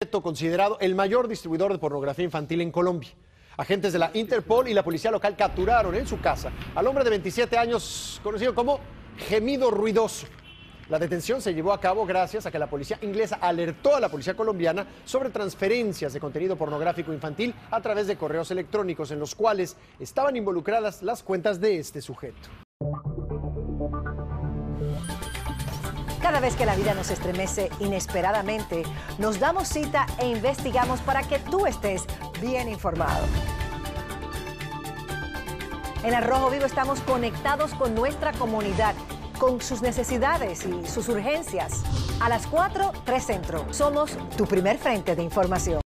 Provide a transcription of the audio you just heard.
sujeto considerado el mayor distribuidor de pornografía infantil en Colombia. Agentes de la Interpol y la policía local capturaron en su casa al hombre de 27 años, conocido como Gemido Ruidoso. La detención se llevó a cabo gracias a que la policía inglesa alertó a la policía colombiana sobre transferencias de contenido pornográfico infantil a través de correos electrónicos en los cuales estaban involucradas las cuentas de este sujeto. Cada vez que la vida nos estremece inesperadamente, nos damos cita e investigamos para que tú estés bien informado. En Al Rojo Vivo estamos conectados con nuestra comunidad, con sus necesidades y sus urgencias. A las 4, 3 Centro. Somos tu primer frente de información.